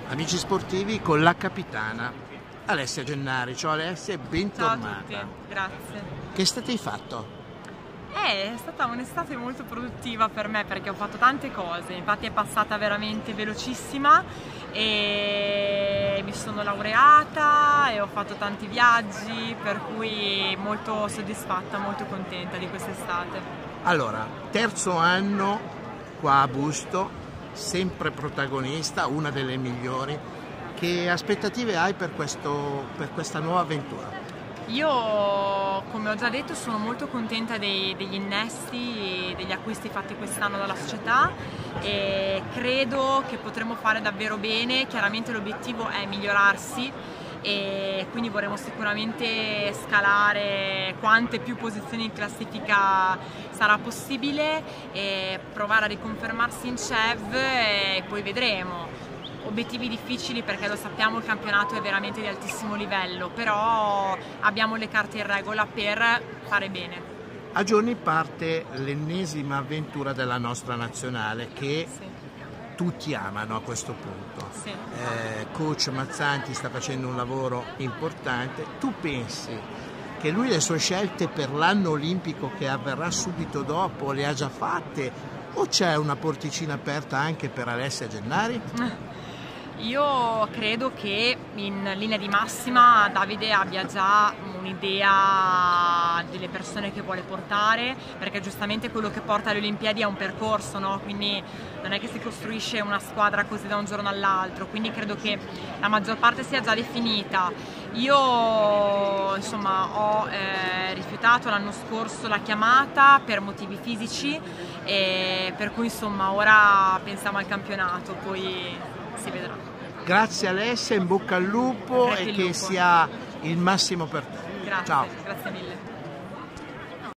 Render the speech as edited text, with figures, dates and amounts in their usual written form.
Amici sportivi con la capitana Alessia Gennari. Ciao Alessia, bentornata. Ciao a tutti, grazie. Che estate hai fatto? È stata un'estate molto produttiva per me perché ho fatto tante cose, infatti è passata veramente velocissima e mi sono laureata e ho fatto tanti viaggi, per cui molto soddisfatta, molto contenta di quest'estate. Allora, terzo anno qua a Busto, sempre protagonista, una delle migliori. Che aspettative hai per questa nuova avventura? Io, come ho già detto, sono molto contenta degli innesti e degli acquisti fatti quest'anno dalla società e credo che potremo fare davvero bene. Chiaramente l'obiettivo è migliorarsi e quindi vorremmo sicuramente scalare quante più posizioni in classifica sarà possibile e provare a riconfermarsi in CEV e poi vedremo. Obiettivi difficili perché lo sappiamo, il campionato è veramente di altissimo livello, però abbiamo le carte in regola per fare bene. A giorni parte l'ennesima avventura della nostra nazionale che tutti amano a questo punto. Sì. Coach Mazzanti sta facendo un lavoro importante. Tu pensi che lui le sue scelte per l'anno olimpico che avverrà subito dopo le ha già fatte o c'è una porticina aperta anche per Alessia Gennari? Io credo che in linea di massima Davide abbia già un'idea delle persone che vuole portare, perché giustamente quello che porta alle Olimpiadi è un percorso, no? Quindi non è che si costruisce una squadra così da un giorno all'altro, quindi credo che la maggior parte sia già definita. Io insomma ho rifiutato l'anno scorso la chiamata per motivi fisici, e per cui insomma ora pensiamo al campionato, poi si vedrà. Grazie Alessia, in bocca al lupo e che sia il massimo per te. Grazie, Ciao. grazie mille.